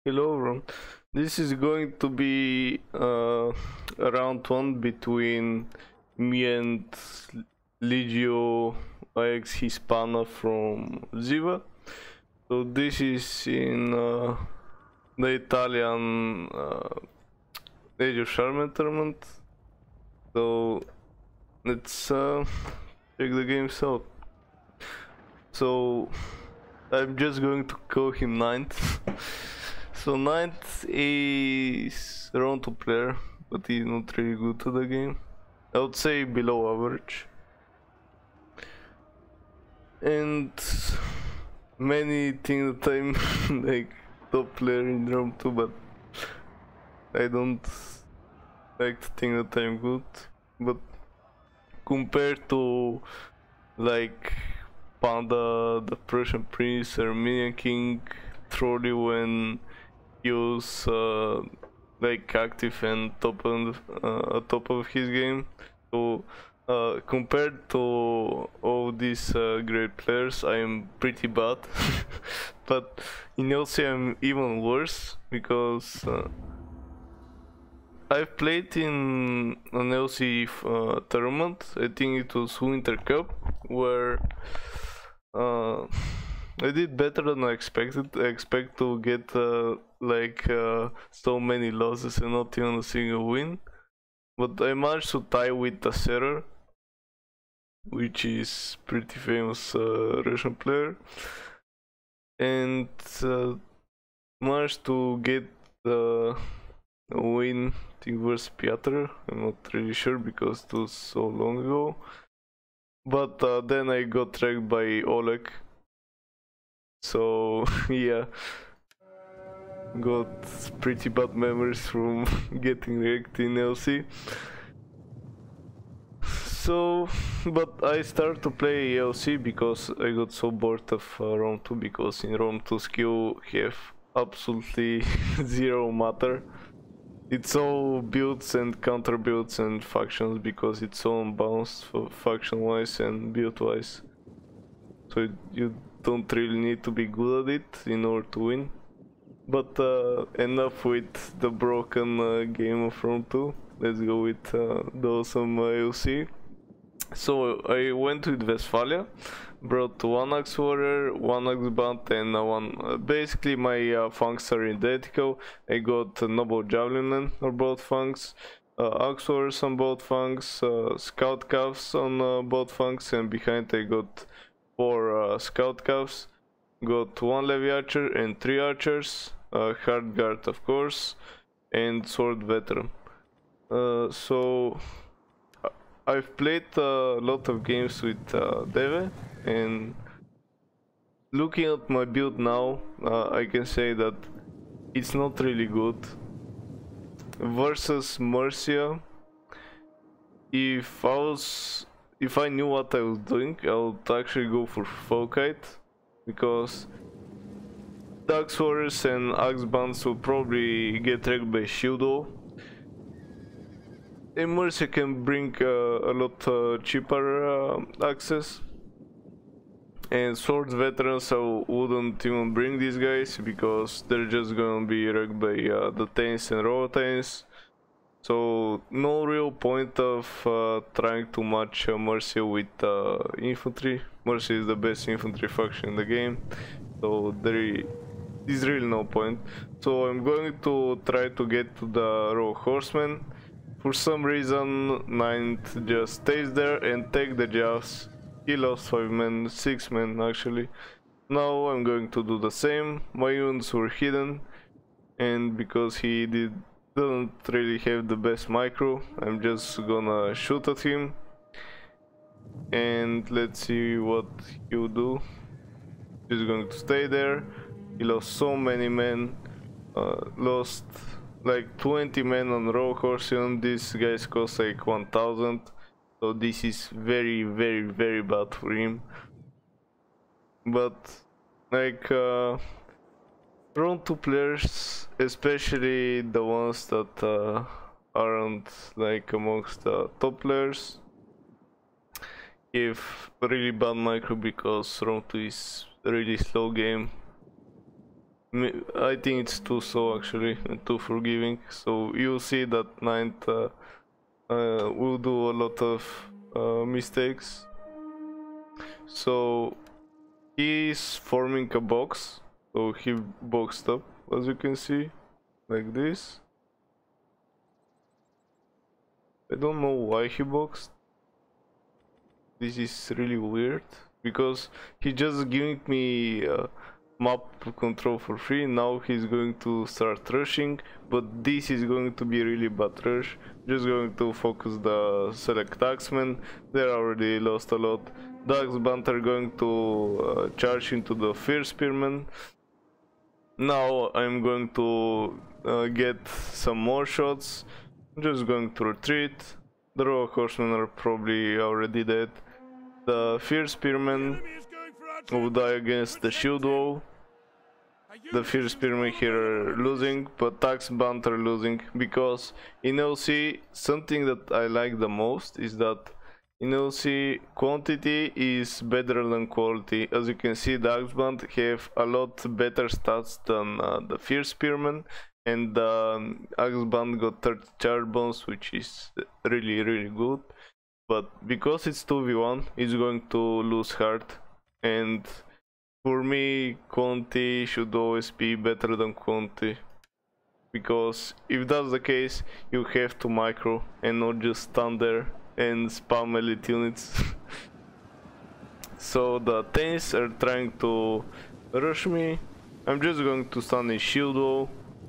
Hello everyone. This is going to be a round one between me and Ligio X Hispana from Ziva. So this is in the Italian Age of Charmin tournament. So let's check the games out. So I'm just going to call him ninth. So ninth is round 2 player, but he's not really good to the game. I would say below average. And many think that I'm like top player in round 2, but I don't like to think that I'm good. But compared to like Panda, the Prussian Prince, Armenian King, Trolley when he was like active and top of his game. So compared to all these great players, I am pretty bad. But in LC I'm even worse because I've played in an LC tournament. I think it was Winter Cup, where I did better than I expected. I expect to get so many losses and not even a single win. But I managed to tie with Taserer, which is pretty famous Russian player, and managed to get a win, I think, versus Piotr. I'm not really sure because it was so long ago. But then I got wrecked by Oleg. So yeah, got pretty bad memories from getting wrecked in LC. So, but I started to play LC because I got so bored of round 2, because in round 2 skill have absolutely zero matter. It's all builds and counter builds and factions, because it's all unbalanced faction wise and build wise. So you don't really need to be good at it in order to win. But enough with the broken game of round 2. Let's go with the awesome LC. So I went with Westphalia, brought one Axe Warrior, one Axe Band, and one. Basically, my funks are identical. I got Noble Javelin on both funks, Axe Warriors on both funks, Scout Calves on both funks, and behind I got 4 Scout Calves. Got 1 Levy Archer and 3 Archers, Hard Guard of course, and Sword Veteran. So I've played a lot of games with Deve, and looking at my build now, I can say that it's not really good. Versus Mercia, if I knew what I was doing, I would actually go for Folkite, because Axe Warriors and Axe Bands will probably get wrecked by Shieldo. Mercia can bring a lot cheaper access, and Sword Veterans I wouldn't even bring these guys, because they're just gonna be wrecked by the Tains and Robotains. So no real point of trying to match Mercia with infantry. Mercia is the best infantry faction in the game, so there is really no point. So I'm going to try to get to the Rogue Horseman. For some reason, Ninth just stays there and take the jabs. He lost 5 men, 6 men actually. Now I'm going to do the same. My units were hidden, and because he doesn't really have the best micro, I'm just gonna shoot at him. And let's see what he'll do. He's going to stay there. He lost so many men. Lost like 20 men on Rogue Horseman. These guys cost like 1000. So this is very, very, very bad for him. But like round 2 players, especially the ones that aren't like amongst the top players, have really bad micro, because round 2 is a really slow game. I think it's too slow actually, and too forgiving. So you'll see that Ninth will do a lot of mistakes. So he's forming a box, so he boxed up, as you can see, like this. I don't know why he boxed. This is really weird, because he just giving me map control for free. Now he's going to start rushing, but this is going to be really bad rush. Just going to focus the select Axemen. They already lost a lot. The Axeband are going to charge into the Fierce Spearman. Now I'm going to get some more shots. I'm just going to retreat. The Royal Horsemen are probably already dead. The Fierce Spearman will die against the shield wall. The Fierce Spearman here are losing, but Axeband are losing, because in LC something that I like the most is that in LC quantity is better than quality. As you can see, the Axeband have a lot better stats than the Fierce Spearman, and the Axeband got 30 charge bones, which is really good. But because it's 2v1, it's going to lose hard, and for me, Conti should always be better than Conti, because if that's the case, you have to micro and not just stand there and spam elite units. So the tanks are trying to rush me. I'm just going to stand in shield wall,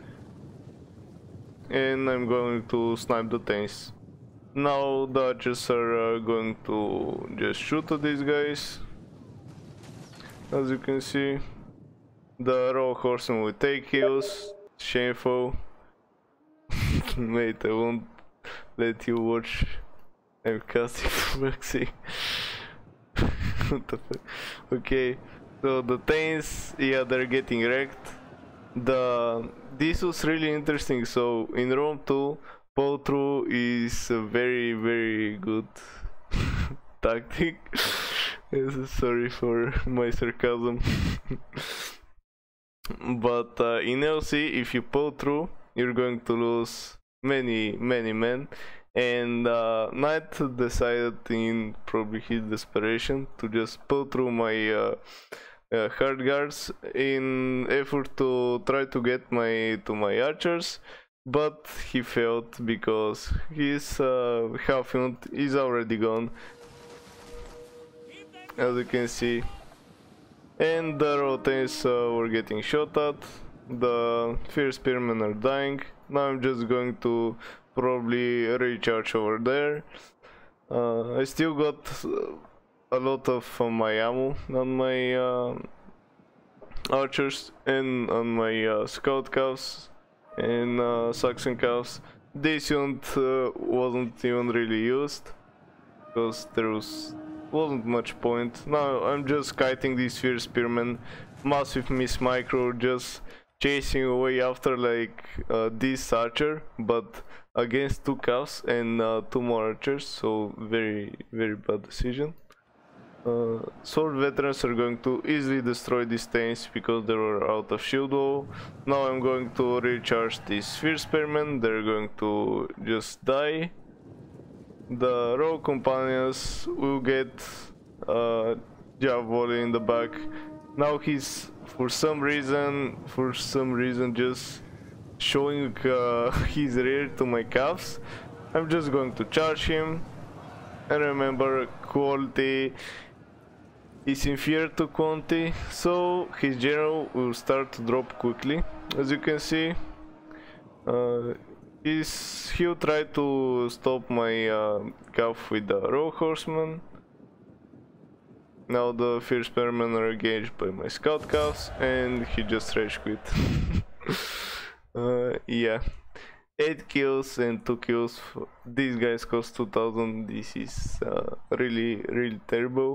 and I'm going to snipe the tanks. Now the archers are going to just shoot at these guys. As you can see, the Royal Horseman will take kills. Shameful. Mate, I won't let you watch. I'm casting for Maxi. What the fuck? Okay, so the tanks, yeah, they're getting wrecked. This was really interesting. So in Rome 2, pull through is a very good tactic. Sorry for my sarcasm. But in LC, if you pull through, you're going to lose many men. And Knight decided, in probably his desperation, to just pull through my hard guards in effort to try to get to my archers. But he failed, because his half unit is already gone, as you can see, and the rotates were getting shot at. The Fierce Spearmen are dying. Now I'm just going to probably recharge over there. I still got a lot of my ammo on my archers and on my scout calves and Saxon calves. This unit wasn't even really used, because there wasn't much point. Now I'm just kiting these Fierce Spearmen, massive miss micro, just chasing away after like this archer, but against 2 calves and 2 more archers, so very bad decision. Sword veterans are going to easily destroy these tanks because they were out of shield wall. Now I'm going to recharge these Fierce Spearmen. They're going to just die. The Royal Companions will get Jav volley in the back. Now he's for some reason just showing his rear to my calves. I'm just going to charge him. And remember, quality is inferior to quantity, so his general will start to drop quickly. As you can see, he'll try to stop my calf with the Royal Horseman. Now the Fierce Spearmen are engaged by my scout calves, and he just rage quit. Yeah, 8 kills and 2 kills. These guys cost 2000. This is really terrible.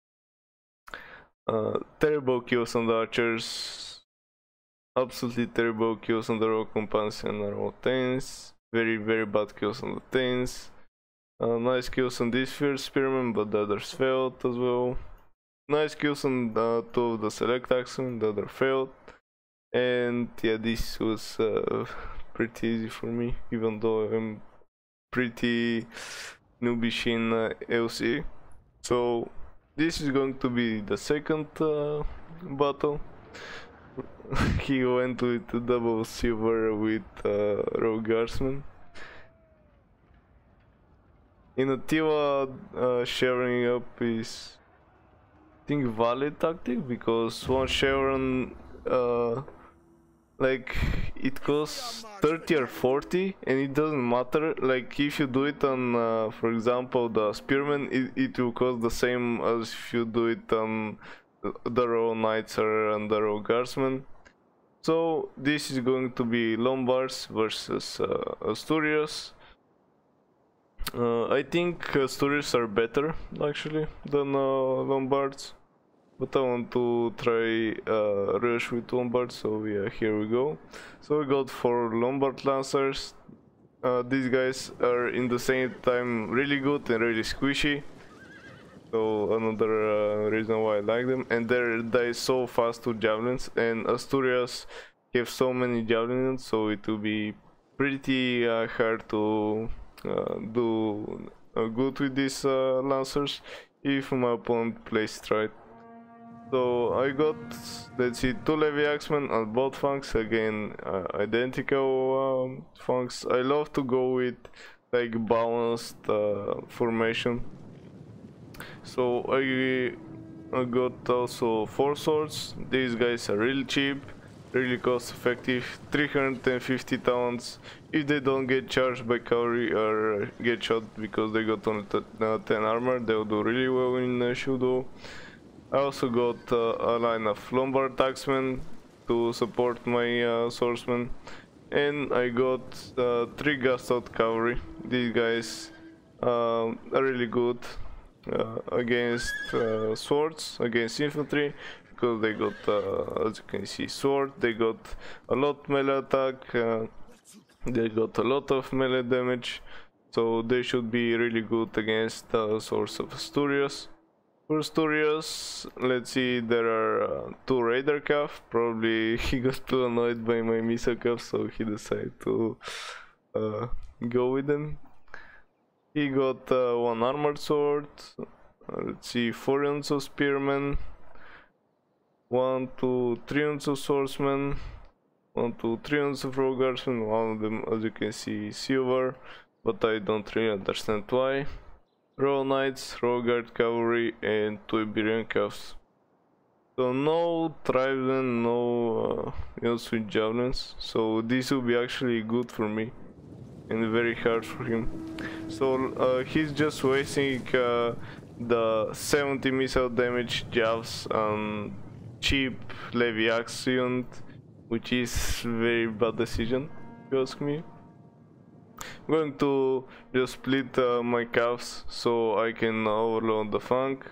Terrible kills on the archers, absolutely terrible kills on the Royal Companions and Royal Tanks, very bad kills on the Tanks. Nice kills on this Fierce Spearman, but the others failed as well. Nice kills on 2 of the Select Axemen, the other failed. And yeah, this was pretty easy for me, even though I'm pretty noobish in LC. So this is going to be the second battle. He went with double silver with Rogue Guardsman. In Attila, sharing up is, I think, valid tactic, because one Chevron like it costs 30 or 40 and it doesn't matter. Like if you do it on for example the Spearman, it will cost the same as if you do it on the Royal Knights or on the Royal Guardsman. So this is going to be Lombards versus Asturias. I think Asturias are better actually than Lombards, but I want to try rush with Lombards, so yeah, here we go. So we got 4 Lombard Lancers. These guys are in the same time really good and really squishy, so another reason why I like them. And they die so fast with javelins, and Asturias have so many javelins, so it will be pretty hard to do good with these Lancers if my opponent plays it right. So I got, let's see, 2 Levy Axemen on both flanks, again identical flanks. I love to go with like balanced formation. So I got also 4 swords. These guys are really cheap, really cost effective, 350 talents. If they don't get charged by cavalry or get shot because they got only 10 armor, they'll do really well in Shudo. I also got a line of Lombard Axemen to support my swordsmen, and I got 3 Gastard Cavalry. These guys are really good against swords, against infantry, because they got, as you can see, sword, they got a lot melee attack, they got a lot of melee damage, so they should be really good against the swords of Asturias. For Asturias, let's see, there are 2 Raider Calf. Probably he got too annoyed by my Miso Calf, so he decided to go with them. He got 1 Armored Sword, let's see, 4 units of Spearmen, 1, 2, 3 units of Swordsmen, 1, 2, 3 units of Rogue Guardsmen. One of them, as you can see, is silver, but I don't really understand why. Royal Knights, Royal Guard Cavalry, and 2 Iberian Calves. So no Tribesmen, no units with javelins, so this will be actually good for me and very hard for him. So he's just wasting the 70 missile damage javs on cheap Levy Axe unit, which is very bad decision if you ask me. I'm going to just split my calves so I can overload the flank.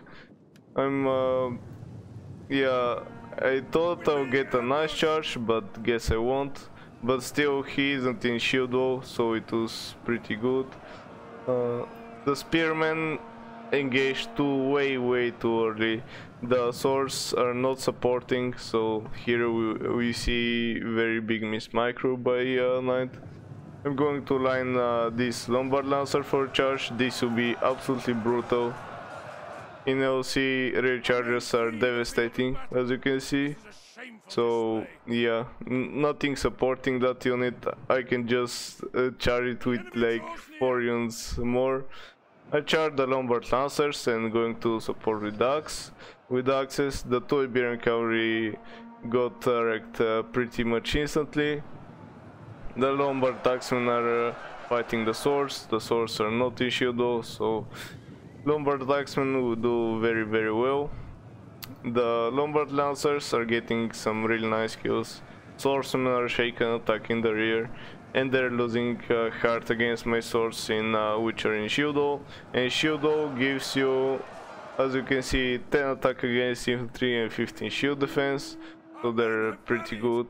Yeah, I thought I'll get a nice charge, but guess I won't. But still, he isn't in shield wall, so it was pretty good. The Spearmen engaged way too early. The swords are not supporting, so here we see very big miss micro by Knight. I'm going to line this Lombard Lancer for charge. This will be absolutely brutal. In LC, rear charges are devastating, as you can see. So yeah, nothing supporting that unit. I can just charge it with like 4 units more. I charge the Lombard Lancers and going to support with Axe. With Axes, the 2 Iberian Cavalry got wrecked pretty much instantly. The Lombard Axemen are fighting the swords. The swords are not in shield though, so Lombard Axemen will do very well. The Lombard Lancers are getting some really nice kills. Swordsmen are shaken, attacking the rear, and they're losing hard against my swords in which are in shield wall. And shield wall gives you, as you can see, 10 attack against infantry and 15 shield defense, so they're pretty good.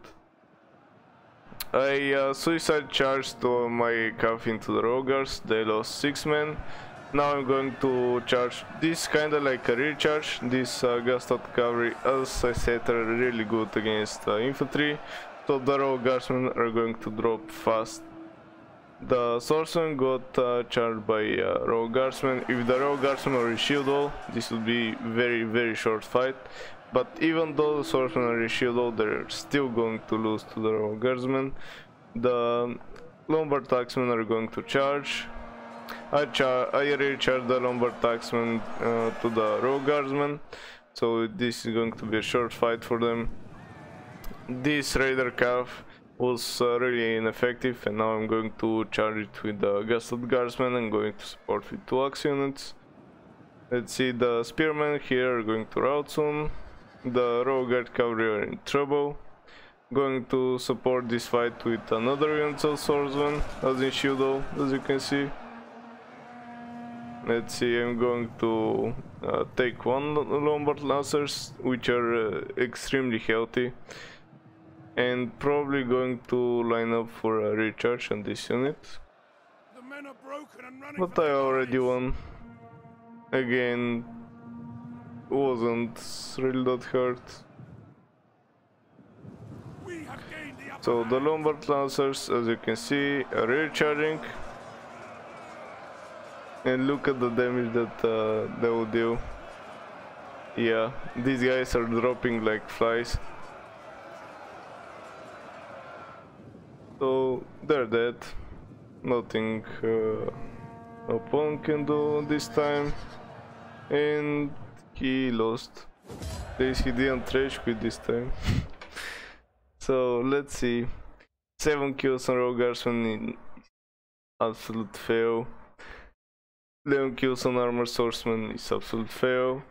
I suicide charged my calf into the Rogars. They lost 6 men. Now I'm going to charge. This kinda like a recharge. This Gustat cavalry, as I said, are really good against infantry. So the raw guardsmen are going to drop fast. The swordsman got charged by raw guardsmen. If the raw guardsmen are in shield wall, this would be very short fight. But even though the swordsmen are in shield wall, they're still going to lose to the raw guardsmen. The Lombard axemen are going to charge. I recharge the Lombard axemen to the raw guardsmen, so this is going to be a short fight for them. This Raider Calf was really ineffective, and now I'm going to charge it with the Gustat Guardsmen. I'm going to support with 2 axe units. Let's see, the Spearmen here are going to rout soon. The Raw Guard Cavalry are in trouble. Going to support this fight with another unit of swordsmen, as in shield wall, as you can see. Let's see, I'm going to take 1 Lombard Lancers, which are extremely healthy, and probably going to line up for a recharge on this unit. The men are broken and running, But I already won. Again, wasn't really that hard. We have gained the upper So the hand. Lombard Lancers, as you can see, are recharging. And look at the damage that they will do. Yeah, these guys are dropping like flies. So they're dead. Nothing opponent can do this time. And he lost. At least he didn't rage quit this time. So let's see. 7 kills on Raw Guardsman in absolute fail. 11 kills on Armor Swordsman is absolute fail.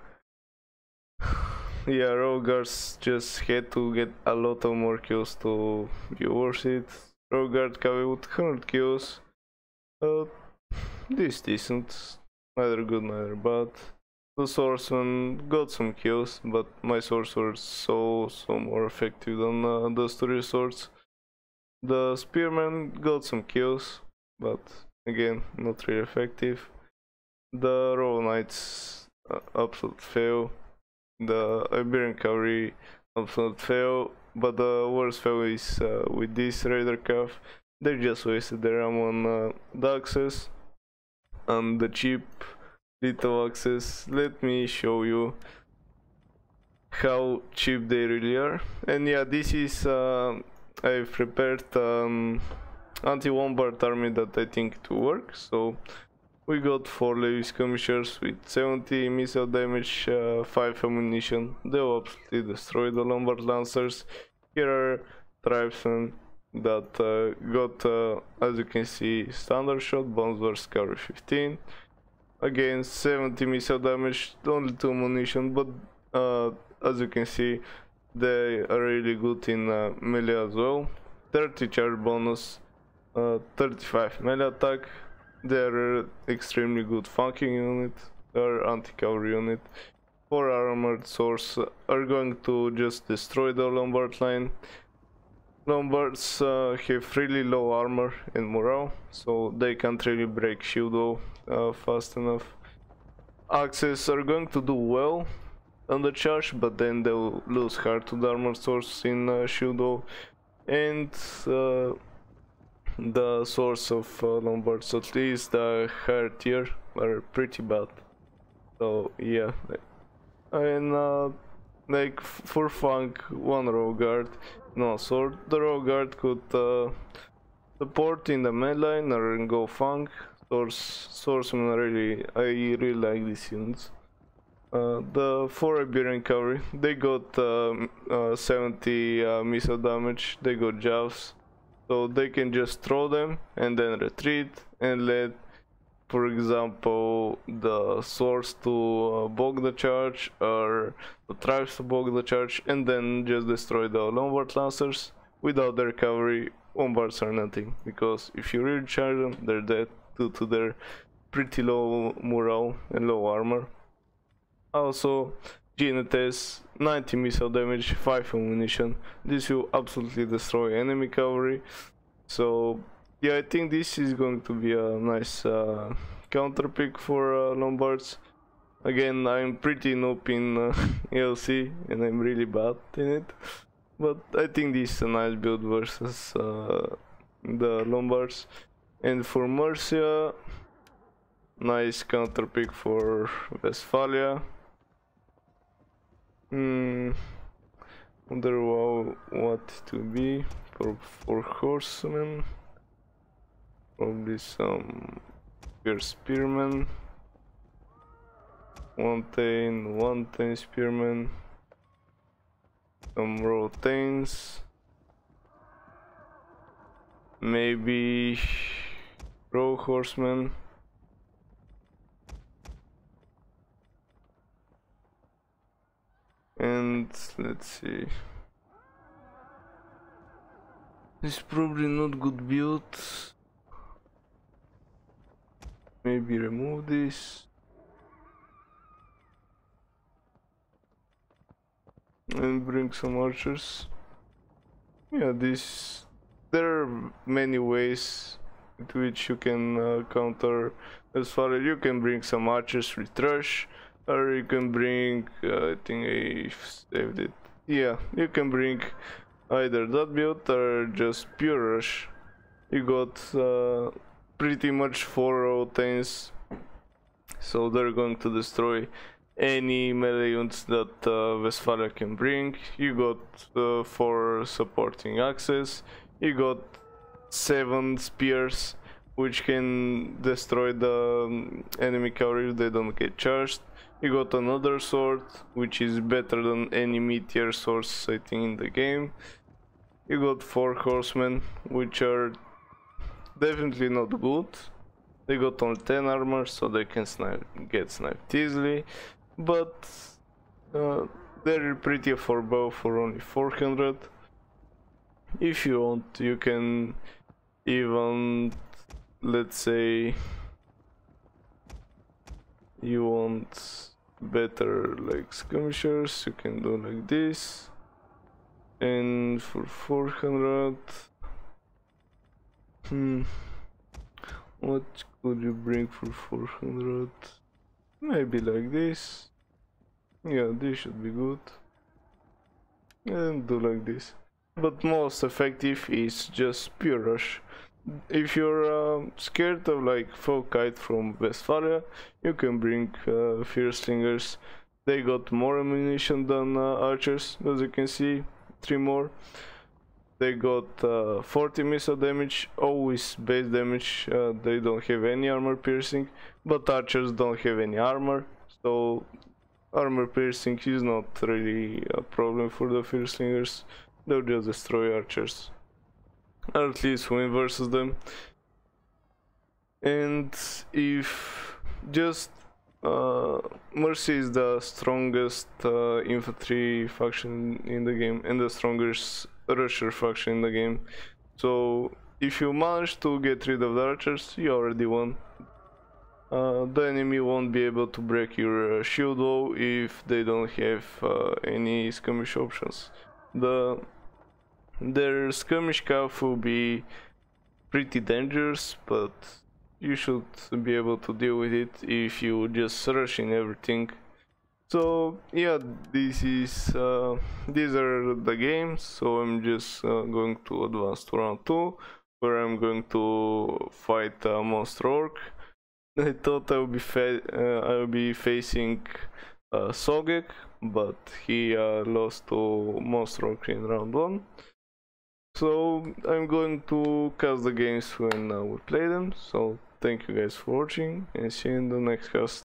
Yeah, Raw Guards just had to get a lot of more kills to be worth it. Raw Guard Cavalry with 100 kills. This is decent. Neither good, neither bad. The Swordsman got some kills, but my swords were so more effective than those 2 swords. The Spearman got some kills, but again, not really effective. The Raw Knights, absolute fail. The Iberian Cavalry, absolute fail. But the worst fail is with this Raider Calf. They just wasted their ammo on the axes and the cheap little axes. Let me show you how cheap they really are. And yeah, this is I've prepared anti-Lombard army that I think it will work. So we got 4 Levi skirmishers with 70 missile damage, 5 ammunition. They will absolutely destroy the Lombard Lancers. Here are tribesmen that got, as you can see, standard shot, bombs versus cavalry 15. Again, 70 missile damage, only 2 ammunition, but as you can see, they are really good in melee as well. 30 charge bonus, 35 melee attack. They're extremely good flanking unit. They're anti-cavalry unit. 4 armored swords are going to just destroy the Lombard line. Lombards have really low armor and morale, so they can't really break shield wall fast enough. Axes are going to do well on the charge, but then they'll lose hard to the armored swords in shield wall. And the swords of Lombards, at least the higher tier, are pretty bad. So yeah, and like for flank, 1 Raw Guard, no sword. The Raw Guard could support in the main line or go flank. Swordsmen I really like these units. The 4 Iberian Cavalry, they got 70 missile damage. They got jaws. So they can just throw them and then retreat and let, for example, the swords to bog the charge or the tribes to bog the charge, and then just destroy the Lombard Lancers. Without their cavalry, Lombards are nothing, because if you really charge them, they're dead due to their pretty low morale and low armor. Also, GNTS, 90 missile damage, 5 ammunition. This will absolutely destroy enemy cavalry. So yeah, I think this is going to be a nice counter pick for Lombards. Again, I'm pretty noob in AOC and I'm really bad in it. But I think this is a nice build versus the Lombards. And for Mercia, nice counter pick for Westphalia. Wonder what to be for horsemen. Probably some spearmen. One tain spearmen. Some rotains. Maybe row horsemen. And let's see. This is probably not good build. Maybe remove this. And bring some archers. Yeah, there are many ways with which you can counter. As far as you can bring some archers with rush, or you can bring, I think I saved it. Yeah, you can bring either that build or just pure rush. You got pretty much 4 rotains, so they're going to destroy any melee units that Westphalia can bring. You got 4 supporting axes. You got 7 spears, which can destroy the enemy cavalry if they don't get charged. You got another sword, which is better than any meteor swords I think in the game. You got 4 horsemen, which are definitely not good. They got only 10 armor, so they can get sniped easily. But they're pretty affordable for only 400. If you want, you can even, let's say, you want better like skirmishers, you can do like this. And for 400, what could you bring for 400? Maybe like this. Yeah, this should be good. And do like this. But most effective is just pure rush. If you're scared of like Folkite from Westphalia, you can bring Fiercelingers. They got more ammunition than archers, as you can see, 3 more. They got 40 missile damage, always base damage. They don't have any armor piercing, but archers don't have any armor, so armor piercing is not really a problem for the Fiercelingers. They'll just destroy archers, or at least win versus them. And if just Mercy is the strongest infantry faction in the game and the strongest rusher faction in the game, so if you manage to get rid of the archers, you already won. The enemy won't be able to break your shield wall if they don't have any skirmish options. Their skirmish cav will be pretty dangerous, but you should be able to deal with it if you just rush in everything. So yeah, these are the games. So I'm just going to advance to round 2, where I'm going to fight a monster orc. I thought I would be facing Sogek, but he lost to monster orc in round 1. So I'm going to cast the games when we play them. So thank you guys for watching, and see you in the next cast.